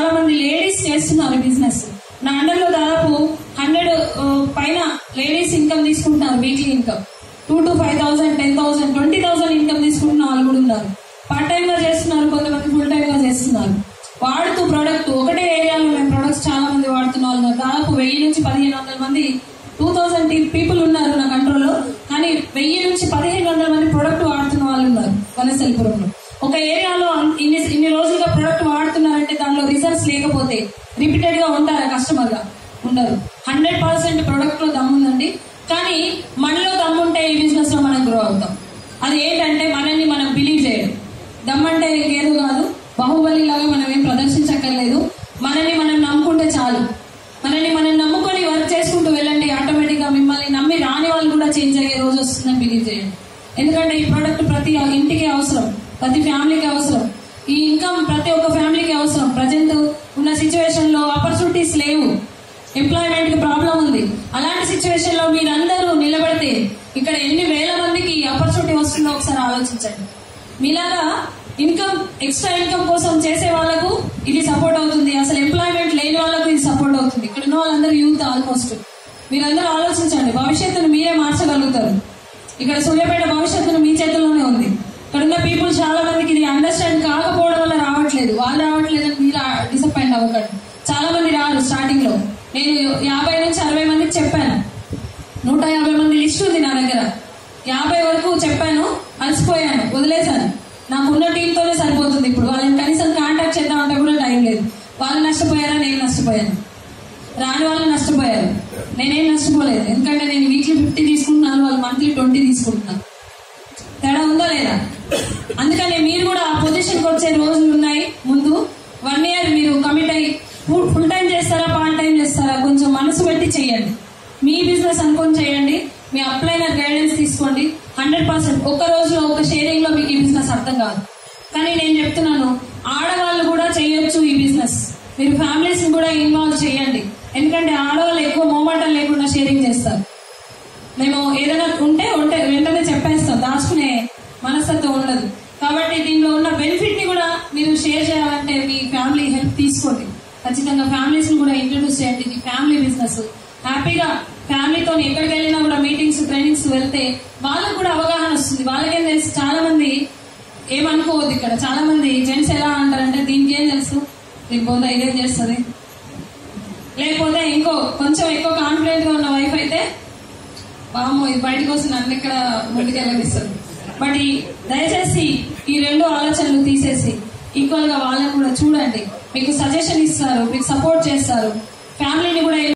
చాలా మంది లేడీస్ చేస్తున్నారు బిజినెస్. నా అండర్లో దాదాపు 100 పైన లేడీస్ ఇన్కమ్ తీసుకుంటున్నారు. వీక్లీ ఇన్కమ్ 2 to 5,000, 10,000, 20,000 ఇన్కమ్ తీసుకుంటున్న వాళ్ళు కూడా ఉన్నారు. పార్ట్ టైమ్ గా చేస్తున్నారు, కొంతమంది ఫుల్ టైమ్ గా చేస్తున్నారు. వాడుతూ ప్రొడక్ట్ ఒకటే ఏరియాలో మేము ప్రొడక్ట్స్ చాలా మంది వాడుతున్న వాళ్ళు దాదాపు 1000 నుంచి 1500 మంది 2000 పీపుల్ ఉన్నారు నా కంట్రోల్లో. కానీ 1000 నుంచి 1500 మంది ప్రొడక్ట్ వాడుతున్న వాళ్ళు ఉన్నారు వనస్థలిపురంలో. ఒక ఏరియాలో ఇన్ని రోజులుగా ప్రొడక్ట్ వాడుతున్నారంటే దానిలో రిజల్ట్స్ లేకపోతే రిపీటెడ్ గా ఉంటారా? కస్టమర్ గా ఉండరు. 100% ప్రొడక్ట్ లో దమ్ముందండి. కానీ మనలో దమ్ముంటే ఈ బిజినెస్ లో మనం గ్రో అవుతాం. అది ఏంటంటే మనల్ని మనం బిలీవ్ చేయడం. దమ్మంటే ఇంకేదో కాదు, బాహుబలి లాగా మనం ఏం ప్రదర్శించక్కర్లేదు. మనల్ని మనం నమ్ముకుంటే చాలు. మనల్ని మనం నమ్ముకొని వర్క్ చేసుకుంటూ వెళ్ళండి. ఆటోమేటిక్ గా మిమ్మల్ని నమ్మి రాని వాళ్ళు కూడా చేంజ్ అయ్యే రోజు వస్తుందని బిలీవ్ చేయండి. ఎందుకంటే ఈ ప్రోడక్ట్ ప్రతి ఇంటికి అవసరం, ప్రతి ఫ్యామిలీకి అవసరం. ఈ ఇన్కమ్ ప్రతి ఒక్క ఫ్యామిలీకి అవసరం. ప్రజెంట్ ఉన్న సిచ్యువేషన్ లో ఆపర్చునిటీస్ లేవు, ఎంప్లాయ్మెంట్ కి ప్రాబ్లం ఉంది. అలాంటి సిచ్యువేషన్ లో మీరందరూ నిలబడితే ఇక్కడ ఎన్ని వేల మందికి ఆపర్చునిటీ వస్తుందో ఒకసారి ఆలోచించండి. మీలాగా ఇన్కమ్, ఎక్స్ట్రా ఇన్కమ్ కోసం చేసే వాళ్ళకు ఇది సపోర్ట్ అవుతుంది. అసలు ఎంప్లాయ్మెంట్ లేని వాళ్ళకు ఇది సపోర్ట్ అవుతుంది. ఇక్కడ ఉన్న వాళ్ళందరూ యూత్. ఆల్మోస్ట్ మీరందరూ ఆలోచించండి. భవిష్యత్తును మీరే మార్చగలుగుతారు. ఇక్కడ సూర్యాపేట భవిష్యత్తును మీ చేతుల్లోనే ఉంది. ఇక్కడ ఉన్న పీపుల్ చాలా మందికి ఇది అండర్స్టాండ్ కాకపోవడం వల్ల రావట్లేదు. వాళ్ళు రావట్లేదని మీరు డిసప్పాయింట్ అవ్వకండి. చాలా మంది రారు స్టార్టింగ్ లో. నేను 50 నుంచి 60 మందికి చెప్పాను. 150 మంది లిస్ట్ ఉంది నా దగ్గర. 50 వరకు చెప్పాను, అలసిపోయాను, వదిలేశాను. నాకున్న టీంతోనే సరిపోతుంది. ఇప్పుడు వాళ్ళని కనీసం కాంటాక్ట్ చేద్దామంటే కూడా టైం లేదు. వాళ్ళు నష్టపోయారా, నేను నష్టపోయాను. రాని వాళ్ళు నష్టపోయారు, నేనేం నష్టపోలేదు. ఎందుకంటే నేను వీక్లీ 50 తీసుకుంటున్నాను, వాళ్ళు మంత్లీ 20 తీసుకుంటున్నాను. తేడా ఉందా లేదా? అందుకని మీరు కూడా ఆ పొజిషన్కి వచ్చే రోజులు ఉన్నాయి. ముందు 1 year మీరు కమిట్ అయ్యి ఫుల్ టైం చేస్తారా, పార్ట్ టైం చేస్తారా, కొంచెం మనసు పెట్టి చేయండి. మీ బిజినెస్ అనుకొని చేయండి. మీ అప్లైనర్ గైడెన్స్ తీసుకోండి. 100% ఒక్క రోజులో ఒక షేరింగ్ లో మీకు ఈ బిజినెస్ అర్థం కాదు. కానీ నేను చెప్తున్నాను, ఆడవాళ్ళు కూడా చేయొచ్చు ఈ బిజినెస్. మీరు ఫ్యామిలీస్ ని కూడా ఇన్వాల్వ్ చేయండి. ఎందుకంటే ఆడవాళ్ళు ఎక్కువ మోమాటం లేకుండా షేరింగ్ చేస్తారు. మేము ఏదైనా ఉంటే వెంటనే చెప్పేస్తాం, దాచుకునే మనస్తత్వం ఉండదు. కాబట్టి దీనిలో ఉన్న బెనిఫిట్ ని కూడా మీరు షేర్ చేయాలంటే మీ ఫ్యామిలీ హెల్ప్ తీసుకోండి. ఖచ్చితంగా ఫ్యామిలీస్ ని కూడా ఇంట్రడ్యూస్ చేయండి. ఇది ఫ్యామిలీ బిజినెస్. హ్యాపీగా ఫ్యామిలీతో ఎక్కడికి వెళ్ళినా కూడా మీటింగ్స్, ట్రైనింగ్స్ వెళ్తే వాళ్ళకు కూడా అవగాహన వస్తుంది. వాళ్ళకేం తెలుసు? చాలా మంది ఏమనుకోవద్దు. ఇక్కడ చాలా మంది జెంట్స్ ఎలా అంటారంటే, దీనికి ఏం తెలుసు, దీని పోతే ఇదేం చేస్తుంది, లేకపోతే ఇంకో కొంచెం ఎక్కువ కాన్ఫిడెంట్ గా ఉన్న వైఫ్ అయితే బామ్మో ఇది బయటకు వస్తుంది, నన్ను ఇక్కడ ముందుకెళ్ళనిస్తారు. బట్ దయచేసి ఈ 2 ఆలోచనలు తీసేసి ఈక్వల్ గా వాళ్ళని కూడా చూడండి. మీకు సజెషన్ ఇస్తారు, మీకు సపోర్ట్ చేస్తారు. ఫ్యామిలీని కూడా